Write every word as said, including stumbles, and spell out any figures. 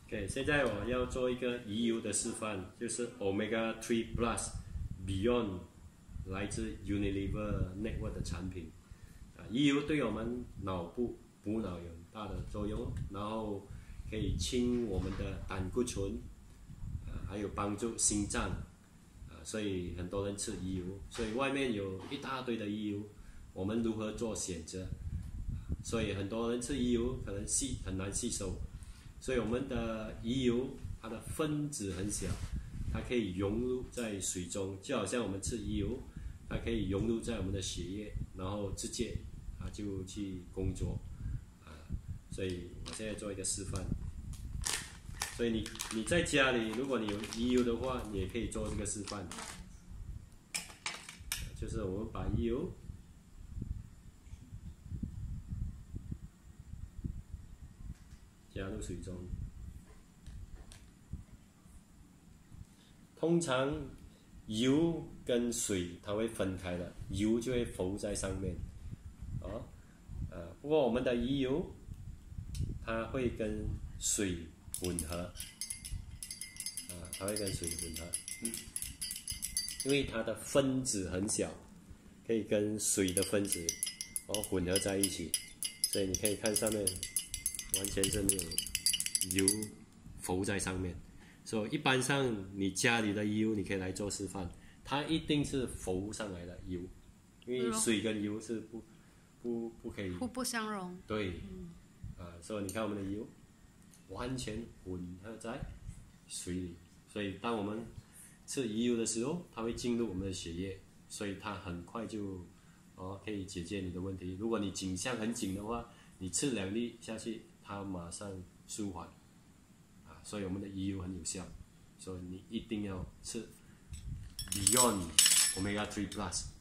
OK， 现在我要做一个鱼油的示范，就是 Omega 三 Plus Beyond 来自 Unilever Network 的产品。啊，鱼油对我们脑部补脑有很大的作用，然后可以清我们的胆固醇，啊，还有帮助心脏，啊，所以很多人吃鱼油，所以外面有一大堆的鱼油，我们如何做选择？所以很多人吃鱼油可能吸很难吸收。所以我们的鱼油，它的分子很小，它可以融入在水中，就好像我们吃鱼油，它可以融入在我们的血液，然后直接它就去工作，啊，所以我现在做一个示范。所以你你在家里，如果你有鱼油的话，你也可以做这个示范，就是我们把鱼油加入水中，通常油跟水它会分开的，油就会浮在上面，啊，呃，不过我们的鱼油它会跟水混合，啊，它会跟水混合，因为它的分子很小，可以跟水的分子哦混合在一起，所以你可以看上面。完全是没有油浮在上面，所以一般上你家里的油你可以来做示范，它一定是浮上来的油，因为水跟油是不不不可以互不相容。 对，嗯，啊，所以你看我们的油完全混合在水里，所以当我们吃鱼油的时候，它会进入我们的血液，所以它很快就哦可以解决你的问题。如果你颈项很紧的话，你吃两粒下去。它马上舒缓，啊，所以我们的鱼油很有效，所以你一定要吃 Beyond Omega 三 Plus。